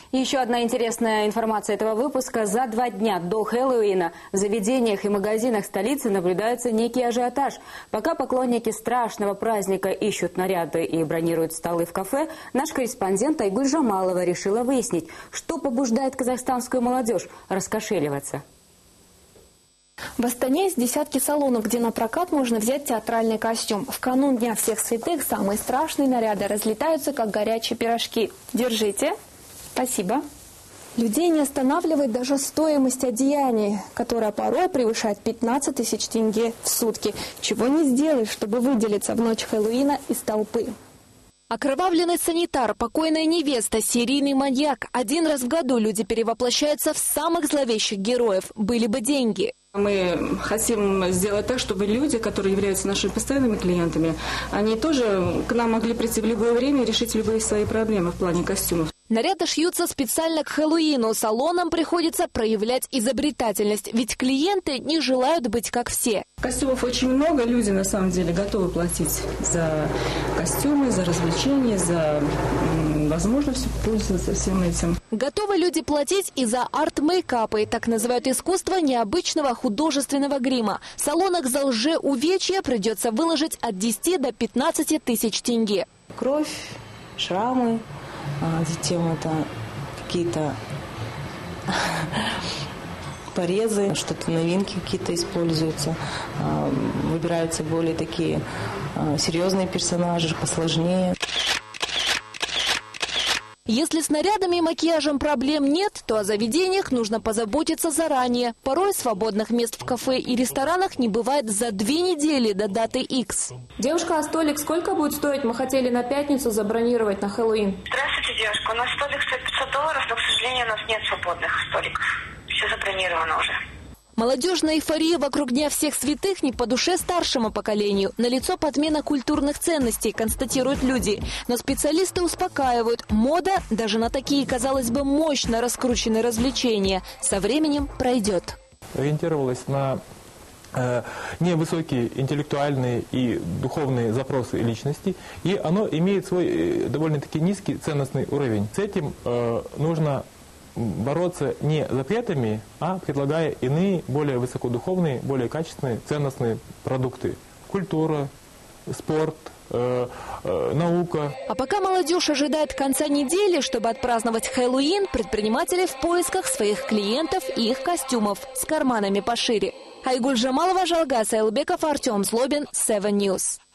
И еще одна интересная информация этого выпуска. За 2 дня до Хэллоуина в заведениях и магазинах столицы наблюдается некий ажиотаж. Пока поклонники страшного праздника ищут наряды и бронируют столы в кафе, наш корреспондент Айгуль Жамалова решила выяснить, что побуждает казахстанскую молодежь раскошеливаться. В Астане есть десятки салонов, где на прокат можно взять театральный костюм. В канун Дня всех святых самые страшные наряды разлетаются, как горячие пирожки. Держите. Спасибо. Людей не останавливает даже стоимость одеяний, которая порой превышает 15 тысяч тенге в сутки. Чего не сделаешь, чтобы выделиться в ночь Хэллоуина из толпы. Окровавленный санитар, покойная невеста, серийный маньяк. Один раз в году люди перевоплощаются в самых зловещих героев. Были бы деньги. Мы хотим сделать так, чтобы люди, которые являются нашими постоянными клиентами, они тоже к нам могли прийти в любое время и решить любые свои проблемы в плане костюмов. Наряды шьются специально к Хэллоуину. Салонам приходится проявлять изобретательность, ведь клиенты не желают быть как все. Костюмов очень много, люди на самом деле готовы платить за костюмы, за развлечения, за возможность пользоваться всем этим. Готовы люди платить и за арт-мейкапы, так называют искусство необычного художественного грима. В салонах за лжеувечья придется выложить от 10 до 15 тысяч тенге. Кровь, шрамы. Затем это какие-то порезы, что-то новинки какие-то используются. Выбираются более такие серьезные персонажи, посложнее. Если с нарядами и макияжем проблем нет, то о заведениях нужно позаботиться заранее. Порой свободных мест в кафе и ресторанах не бывает за 2 недели до даты X. Девушка, а столик сколько будет стоить? Мы хотели на пятницу забронировать на Хэллоуин. Здравствуйте, девушка. У нас столик стоит $500, но, к сожалению, у нас нет свободных столиков. Все забронировано уже. Молодежная эйфория вокруг Дня всех святых не по душе старшему поколению. Налицо подмена культурных ценностей, констатируют люди. Но специалисты успокаивают. Мода даже на такие, казалось бы, мощно раскрученные развлечения со временем пройдет. Ориентировалась на невысокие интеллектуальные и духовные запросы личности, и оно имеет свой довольно-таки низкий ценностный уровень. С этим нужно бороться не запретами, а предлагая иные, более высокодуховные, более качественные, ценностные продукты. Культура, спорт, наука. А пока молодежь ожидает конца недели, чтобы отпраздновать Хэллоуин, предприниматели в поисках своих клиентов и их костюмов с карманами пошире. Айгуль Жамалова, Жалгас Айлбеков, Артем Злобин, 7 News.